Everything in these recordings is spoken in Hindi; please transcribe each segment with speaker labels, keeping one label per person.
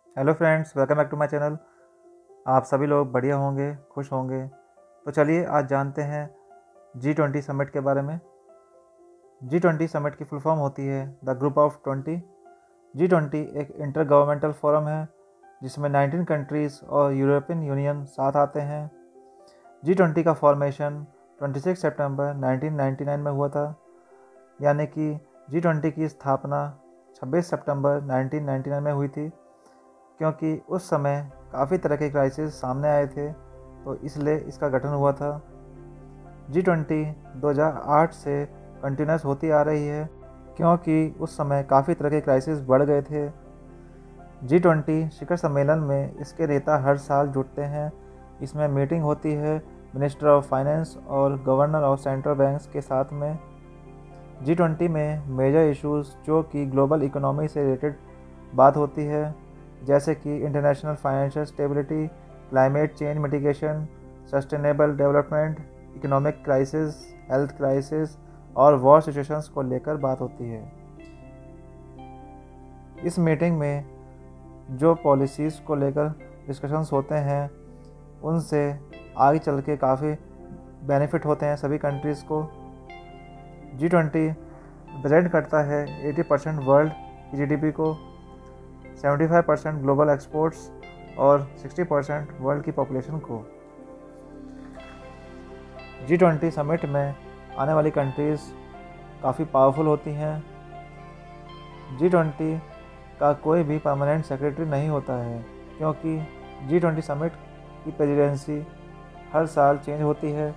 Speaker 1: Hello friends, welcome back to my channel. आप सभी लोग बढ़िया होंगे, खुश होंगे। तो चलिए आज जानते हैं G20 समिट के बारे में। G20 समिट की फुल फॉर्म होती है द ग्रुप ऑफ 20। G20 एक इंटर गवर्नमेंटल फोरम है जिसमें 19 कंट्रीज़ और यूरोपियन यूनियन साथ आते हैं। G20 का फॉर्मेशन 26 सितंबर 1999 में हुआ था, यानी कि G20 की स्थापना 26 सितंबर 1999 में हुई थी, क्योंकि उस समय काफ़ी तरह के क्राइसिस सामने आए थे, तो इसलिए इसका गठन हुआ था। G20 2008 से कंटिन्यूस होती आ रही है, क्योंकि उस समय काफ़ी तरह के क्राइसिस बढ़ गए थे। G20 शिखर सम्मेलन में इसके नेता हर साल जुटते हैं। इसमें मीटिंग होती है मिनिस्टर ऑफ फाइनेंस और गवर्नर ऑफ सेंट्रल बैंक्स के साथ में। G20 में मेजर इश्यूज़ जो कि ग्लोबल इकोनॉमी से रिलेटेड बात होती है, जैसे कि international financial stability, climate change mitigation, sustainable development, economic crisis, health crisis और वॉर सिचुएशंस को लेकर बात होती है। इस मीटिंग में जो पॉलिसीज़ को लेकर डिस्कशंस होते हैं, उनसे आगे चल के काफ़ी बेनिफिट होते हैं सभी कंट्रीज़ को। G20 रिप्रेजेंट करता है 80% वर्ल्ड की जीडीपी को, 75% ग्लोबल एक्सपोर्ट्स और 60% वर्ल्ड की पॉपुलेशन को। G20 समिट में आने वाली कंट्रीज़ काफ़ी पावरफुल होती हैं। G20 का कोई भी परमानेंट सेक्रेटरी नहीं होता है, क्योंकि G20 समिट की प्रेसिडेंसी हर साल चेंज होती है।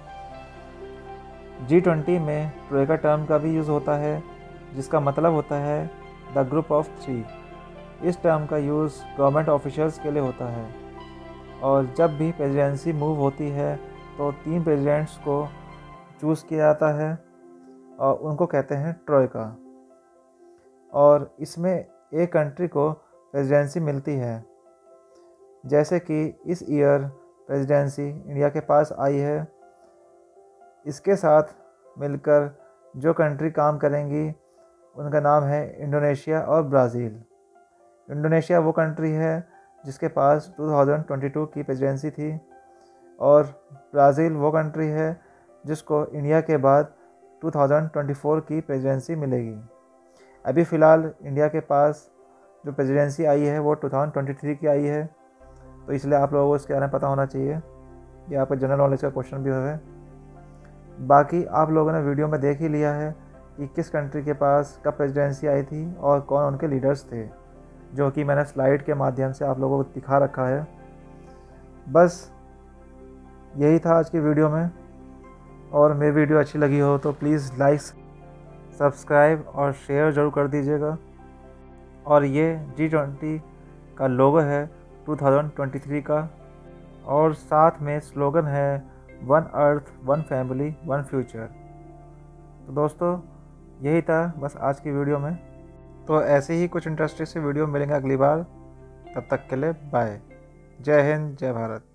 Speaker 1: G20 में ट्रोइका टर्म का भी यूज़ होता है, जिसका मतलब होता है द ग्रुप ऑफ 3। इस टर्म का यूज़ गवर्नमेंट ऑफिशियल्स के लिए होता है, और जब भी प्रेसिडेंसी मूव होती है तो 3 प्रेसिडेंट्स को चूज़ किया जाता है और उनको कहते हैं ट्रोइका। और इसमें एक कंट्री को प्रेसिडेंसी मिलती है, जैसे कि इस ईयर प्रेसिडेंसी इंडिया के पास आई है। इसके साथ मिलकर जो कंट्री काम करेंगी उनका नाम है इंडोनेशिया और ब्राज़ील। इंडोनेशिया वो कंट्री है जिसके पास 2022 की प्रेसिडेंसी थी, और ब्राज़ील वो कंट्री है जिसको इंडिया के बाद 2024 की प्रेसिडेंसी मिलेगी। अभी फ़िलहाल इंडिया के पास जो प्रेसिडेंसी आई है वो 2023 की आई है, तो इसलिए आप लोगों को इसके बारे में पता होना चाहिए। ये आपका जनरल नॉलेज का क्वेश्चन भी है। बाकी आप लोगों ने वीडियो में देख ही लिया है कि किस कंट्री के पास कब प्रेसिडेंसी आई थी और कौन उनके लीडर्स थे, जो कि मैंने स्लाइड के माध्यम से आप लोगों को दिखा रखा है। बस यही था आज की वीडियो में, और मेरी वीडियो अच्छी लगी हो तो प्लीज़ लाइक, सब्सक्राइब और शेयर ज़रूर कर दीजिएगा। और ये G20 का लोगो है 2023 का, और साथ में स्लोगन है one earth, one family, one future. तो दोस्तों यही था बस आज की वीडियो में। तो ऐसे ही कुछ इंटरेस्टिंग से वीडियो मिलेंगे अगली बार। तब तक के लिए बाय। जय हिंद, जय भारत।